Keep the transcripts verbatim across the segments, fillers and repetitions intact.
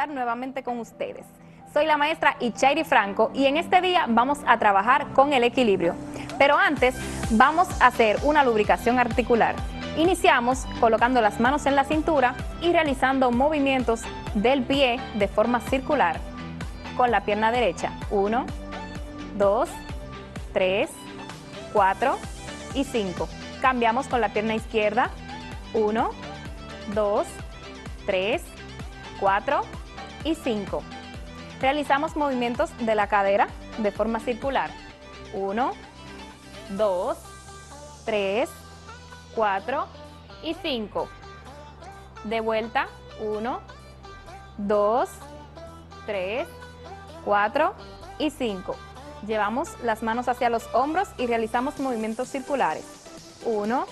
estar nuevamente con ustedes. Soy la maestra Ichairi Franco y en este día vamos a trabajar con el equilibrio. Pero antes vamos a hacer una lubricación articular. Iniciamos colocando las manos en la cintura y realizando movimientos del pie de forma circular con la pierna derecha. Uno, dos, tres, cuatro y cinco. Cambiamos con la pierna izquierda. Uno, dos, tres, cuatro y cinco. Realizamos movimientos de la cadera de forma circular. Uno, dos, tres, cuatro y cinco. De vuelta. Uno, dos, tres, cuatro y cinco. Llevamos las manos hacia los hombros y realizamos movimientos circulares. Uno,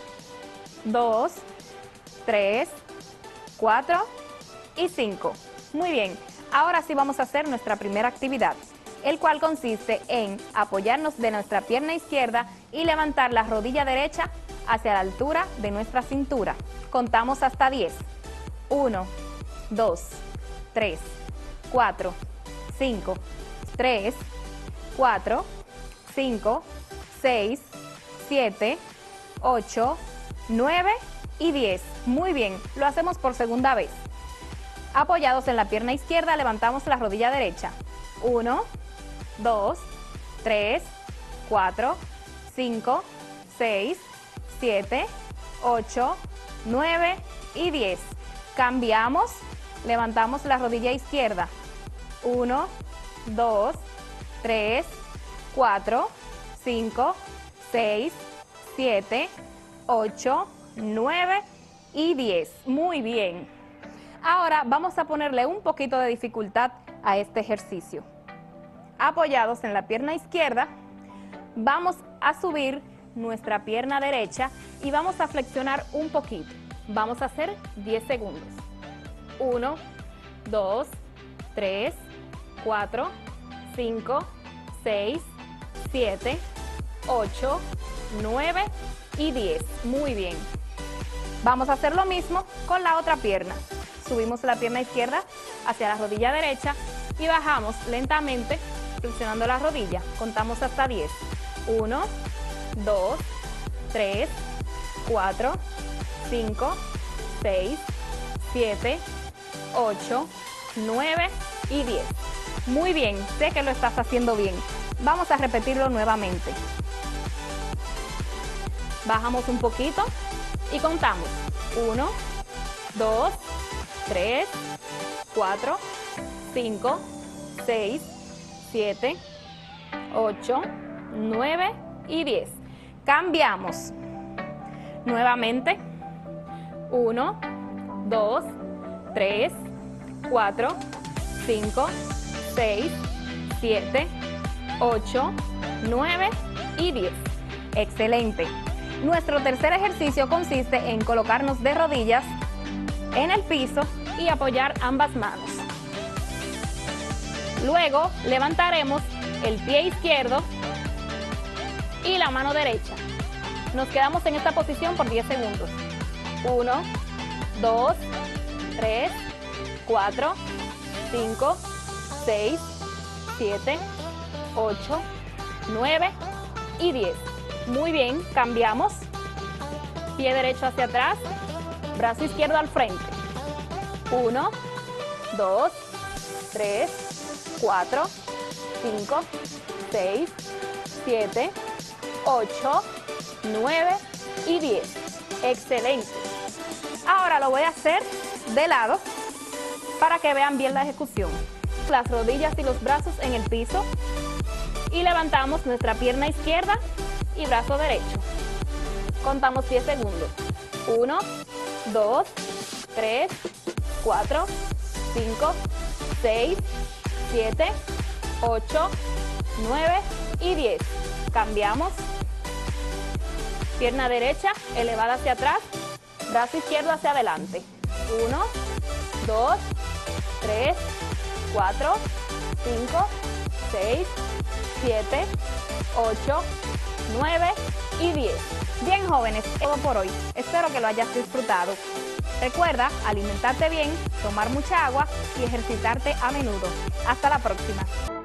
dos, tres, cuatro y cinco. Muy bien. Ahora sí vamos a hacer nuestra primera actividad, el cual consiste en apoyarnos de nuestra pierna izquierda y levantar la rodilla derecha hacia la altura de nuestra cintura. Contamos hasta diez. uno, dos, tres, cuatro, cinco, tres, cuatro, cinco, seis, siete, ocho, nueve y diez. Muy bien, lo hacemos por segunda vez. Apoyados en la pierna izquierda, levantamos la rodilla derecha. uno, dos, tres, cuatro, cinco, seis, siete, ocho, nueve y diez. Cambiamos, levantamos la rodilla izquierda. uno, dos, tres, cuatro, cinco, seis, siete, ocho, nueve y diez. Muy bien. Ahora vamos a ponerle un poquito de dificultad a este ejercicio. Apoyados en la pierna izquierda, vamos a subir nuestra pierna derecha y vamos a flexionar un poquito. Vamos a hacer diez segundos. uno, dos, tres, cuatro, cinco, seis, siete, ocho, nueve y diez. Muy bien. Vamos a hacer lo mismo con la otra pierna. Subimos la pierna izquierda hacia la rodilla derecha y bajamos lentamente flexionando la rodilla. Contamos hasta diez. uno, dos, tres, cuatro, cinco, seis, siete, ocho, nueve y diez. Muy bien, sé que lo estás haciendo bien. Vamos a repetirlo nuevamente. Bajamos un poquito y contamos. uno, dos, tres, cuatro, cinco, seis, siete, ocho, nueve y diez. Cambiamos. Nuevamente. uno, dos, tres, cuatro, cinco, seis, siete, ocho, nueve y diez. Excelente. Nuestro tercer ejercicio consiste en colocarnos de rodillas en el piso y apoyar ambas manos. Luego levantaremos el pie izquierdo y la mano derecha. Nos quedamos en esta posición por diez segundos. uno, dos, tres, cuatro, cinco, seis, siete, ocho, nueve y diez. Muy bien, cambiamos. Pie derecho hacia atrás, brazo izquierdo al frente. uno, dos, tres, cuatro, cinco, seis, siete, ocho, nueve y diez. Excelente. Ahora lo voy a hacer de lado para que vean bien la ejecución. Las rodillas y los brazos en el piso y levantamos nuestra pierna izquierda y brazo derecho. Contamos diez segundos. uno, dos, tres, cuatro, cinco, seis, siete, ocho, nueve y diez. Cambiamos. Pierna derecha elevada hacia atrás, brazo izquierdo hacia adelante. uno, dos, tres, cuatro, cinco, seis, siete, ocho, nueve y diez. Bien, jóvenes, todo por hoy. Espero que lo hayas disfrutado. Recuerda alimentarte bien, tomar mucha agua y ejercitarte a menudo. Hasta la próxima.